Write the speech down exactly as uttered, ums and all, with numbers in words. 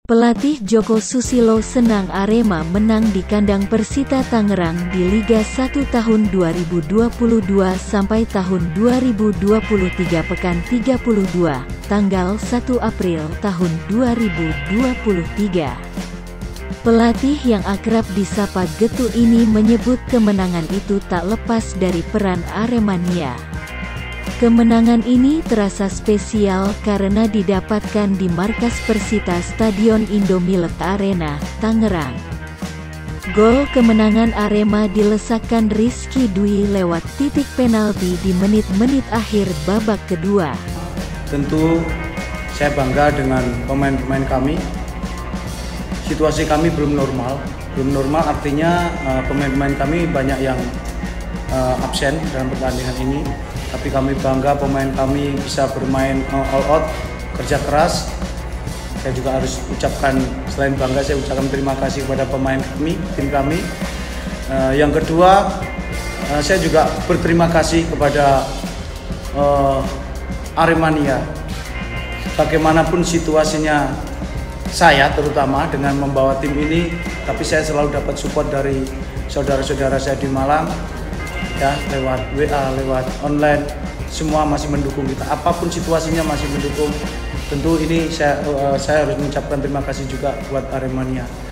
Pelatih Joko Susilo senang Arema menang di kandang Persita Tangerang di Liga satu tahun dua ribu dua puluh dua sampai tahun dua ribu dua puluh tiga pekan tiga puluh dua, tanggal satu April tahun dua ribu dua puluh tiga. Pelatih yang akrab disapa Getu ini menyebut kemenangan itu tak lepas dari peran Aremania. Kemenangan ini terasa spesial karena didapatkan di markas Persita Stadion Indomilet Arena, Tangerang. Gol kemenangan Arema dilesakkan Rizky Dwi lewat titik penalti di menit-menit akhir babak kedua. Tentu saya bangga dengan pemain-pemain kami. Situasi kami belum normal, belum normal artinya uh, pemain-pemain kami banyak yang uh, absen dalam pertandingan ini. Tapi kami bangga pemain kami bisa bermain all out, kerja keras. Saya juga harus ucapkan, selain bangga saya ucapkan terima kasih kepada pemain kami, tim kami. Uh, yang kedua, uh, saya juga berterima kasih kepada uh, Aremania. Bagaimanapun situasinya saya terutama dengan membawa tim ini, tapi saya selalu dapat support dari saudara-saudara saya di Malang. Ya, lewat W A, lewat online, semua masih mendukung kita. Apapun situasinya masih mendukung. Tentu ini saya uh, saya harus mengucapkan terima kasih juga buat Aremania.